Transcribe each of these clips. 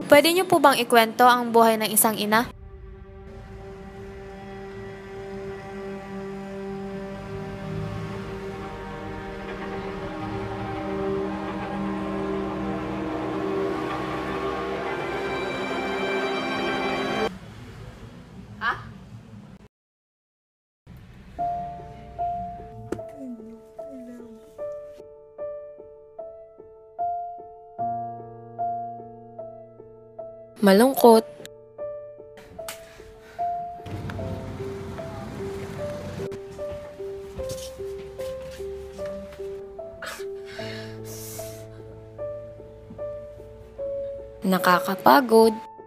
Pwede niyo po bang ikwento ang buhay ng isang ina? Malungkot. Nakakapagod.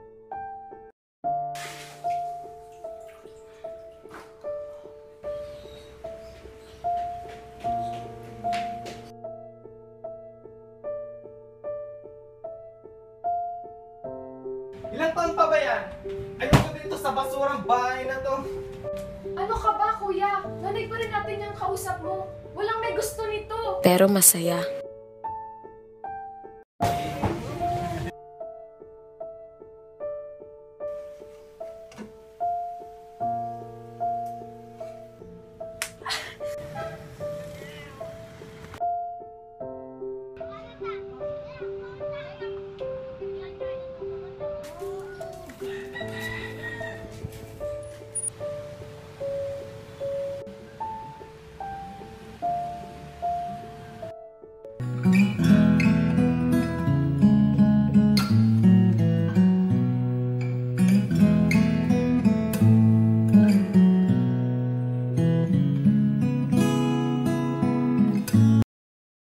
Ilang taon pa ba yan? Ayoko dito sa basurang bahay na to. Ano ka ba, kuya? Nanay pa rin natin yung kausap mo. Walang may gusto nito. Pero masaya.